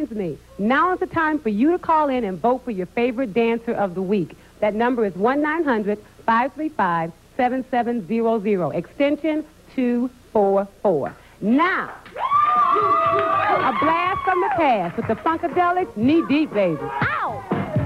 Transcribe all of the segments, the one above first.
Excuse me. Now is the time for you to call in and vote for your favorite dancer of the week. That number is 1-900-535-7700, extension 244. Now, a blast from the past with the Funkadelic Knee Deep, baby. Ow!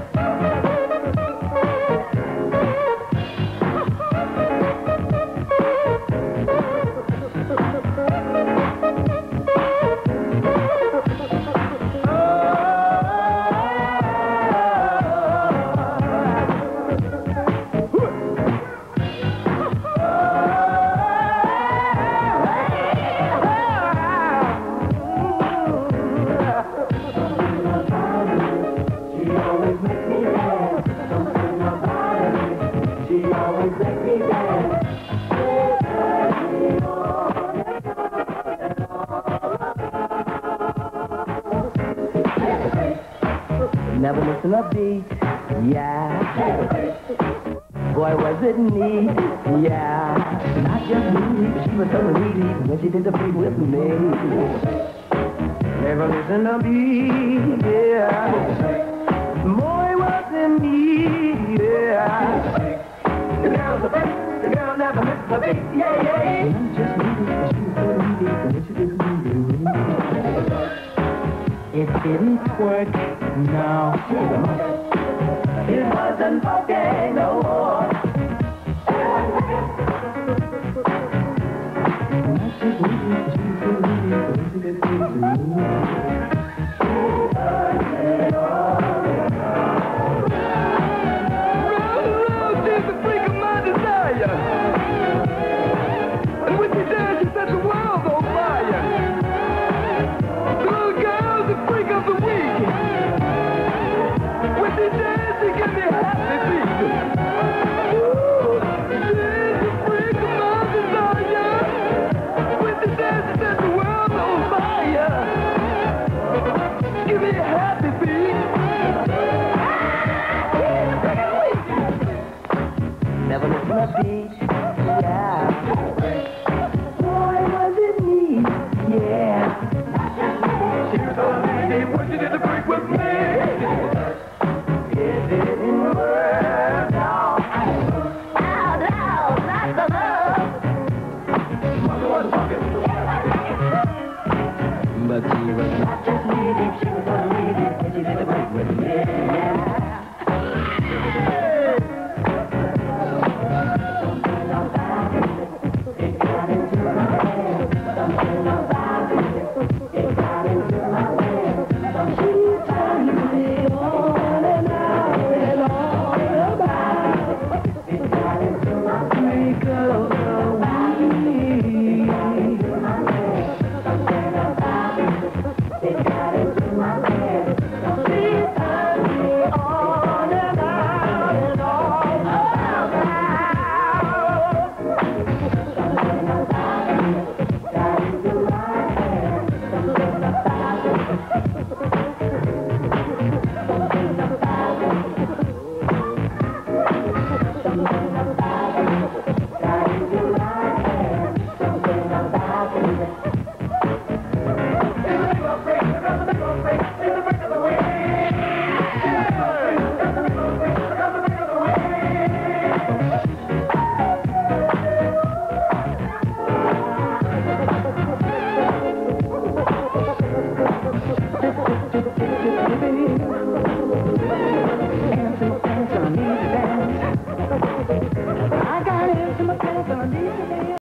Never missing a beat, yeah. Boy, was it neat, yeah. Not just neat, she was so neat when she did the freak with me. Never missing a beat, yeah. Boy, was it neat, yeah. The girl's a freak, the girl never misses a beat, yeah, yeah. Not just neat, she was so neat when she did the freak with me. It didn't work, no. It wasn't okay no more. She's the freak of my desire. And when she dance, she sets the world on fire. The freak of the week. When she dance, she gives me a happy beat. Ooh, she's the freak of my desire. When she dance, she sets the world on fire. Give me a happy beat. Never listen to beat, yeah. Boy, was it neat, yeah. When she did the freak with me, it didn't work out. Out, not the love. Mother was fucking. But she was not just needy, she was so needy when she did the freak with me. It got into my head, something about it. It got into my head. She turned me on and on about it. It got into my freak of the week. Something about it. It got into my head. She turned me on and on about it. Something about it. Got into my head. Something about it. I got into my pants and